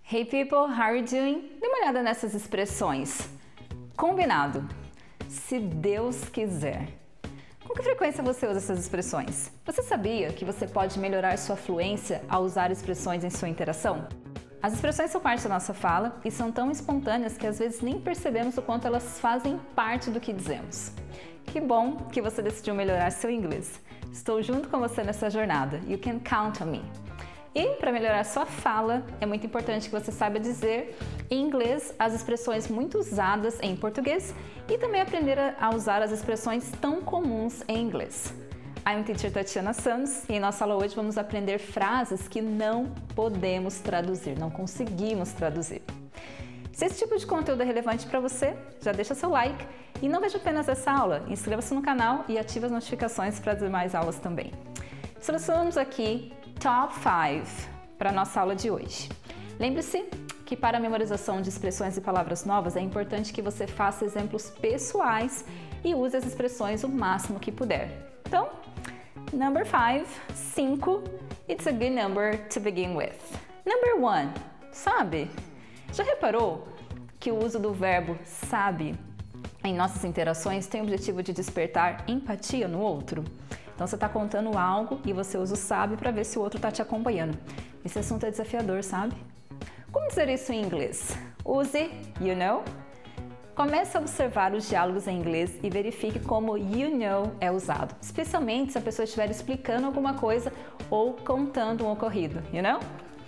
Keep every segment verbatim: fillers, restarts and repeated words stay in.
Hey people, how are you doing? Dê uma olhada nessas expressões. Combinado. Se Deus quiser. Com que frequência você usa essas expressões? Você sabia que você pode melhorar sua fluência ao usar expressões em sua interação? As expressões são parte da nossa fala e são tão espontâneas que às vezes nem percebemos o quanto elas fazem parte do que dizemos. Que bom que você decidiu melhorar seu inglês. Estou junto com você nessa jornada. You can count on me. E para melhorar sua fala, é muito importante que você saiba dizer em inglês as expressões muito usadas em português e também aprender a usar as expressões tão comuns em inglês. I'm Teacher Tatiana Santos e em nossa aula hoje vamos aprender frases que não podemos traduzir, não conseguimos traduzir. Se esse tipo de conteúdo é relevante para você, já deixa seu like e não veja apenas essa aula, inscreva-se no canal e ative as notificações para as demais aulas também. Selecionamos aqui Top cinco para a nossa aula de hoje. Lembre-se que para a memorização de expressões e palavras novas é importante que você faça exemplos pessoais e use as expressões o máximo que puder. Então, number five, cinco, it's a good number to begin with. Number one, sabe? Já reparou que o uso do verbo sabe em nossas interações tem o objetivo de despertar empatia no outro? Então você está contando algo e você usa o sabe para ver se o outro está te acompanhando. Esse assunto é desafiador, sabe? Como dizer isso em inglês? Use you know. Comece a observar os diálogos em inglês e verifique como you know é usado, especialmente se a pessoa estiver explicando alguma coisa ou contando um ocorrido, you know?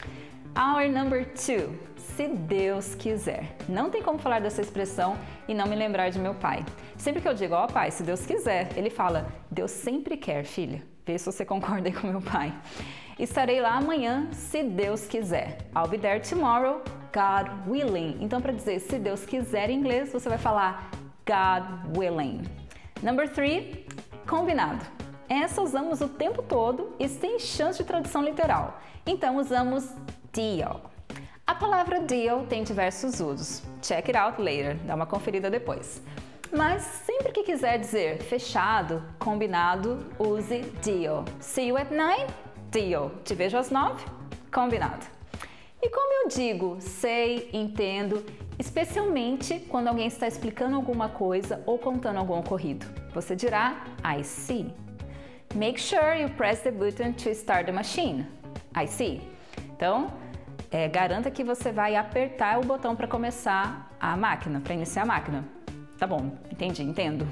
Our number two, se Deus quiser. Não tem como falar dessa expressão e não me lembrar de meu pai. Sempre que eu digo, ó pai, se Deus quiser, ele fala, Deus sempre quer, filha. Vê se você concorda aí com meu pai. Estarei lá amanhã, se Deus quiser. I'll be there tomorrow, God willing. Então, para dizer se Deus quiser em inglês, você vai falar God willing. Number three, combinado. Essa usamos o tempo todo e sem chance de tradução literal. Então, usamos deal. A palavra deal tem diversos usos. Check it out later, dá uma conferida depois. Mas sempre que quiser dizer fechado, combinado, use deal. See you at nine? Deal. Te vejo às nove? Combinado. E como eu digo, sei, entendo, especialmente quando alguém está explicando alguma coisa ou contando algum ocorrido. Você dirá I see. Make sure you press the button to start the machine. I see. Então, é, garanta que você vai apertar o botão para começar a máquina, para iniciar a máquina. Tá bom, entendi, entendo.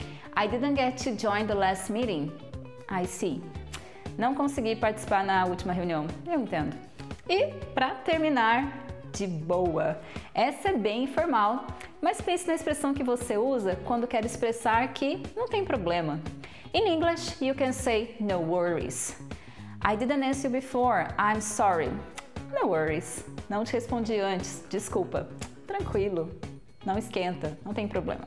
I didn't get to join the last meeting. I see. Não consegui participar na última reunião. Eu entendo. E, para terminar, de boa. Essa é bem informal, mas pense na expressão que você usa quando quer expressar que não tem problema. In English, you can say no worries. I didn't answer you before. I'm sorry. No worries. Não te respondi antes. Desculpa. Tranquilo. Não esquenta. Não tem problema.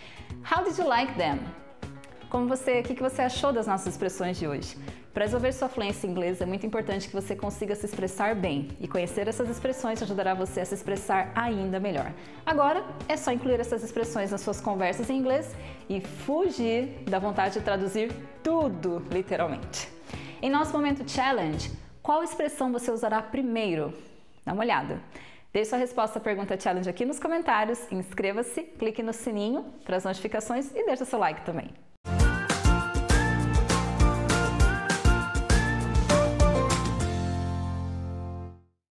How did you like them? Como você, o que você achou das nossas expressões de hoje? Para desenvolver sua fluência em inglês, é muito importante que você consiga se expressar bem. E conhecer essas expressões ajudará você a se expressar ainda melhor. Agora, é só incluir essas expressões nas suas conversas em inglês e fugir da vontade de traduzir tudo, literalmente. Em nosso momento challenge, qual expressão você usará primeiro? Dá uma olhada. Deixe sua resposta à pergunta challenge aqui nos comentários, inscreva-se, clique no sininho para as notificações e deixe seu like também.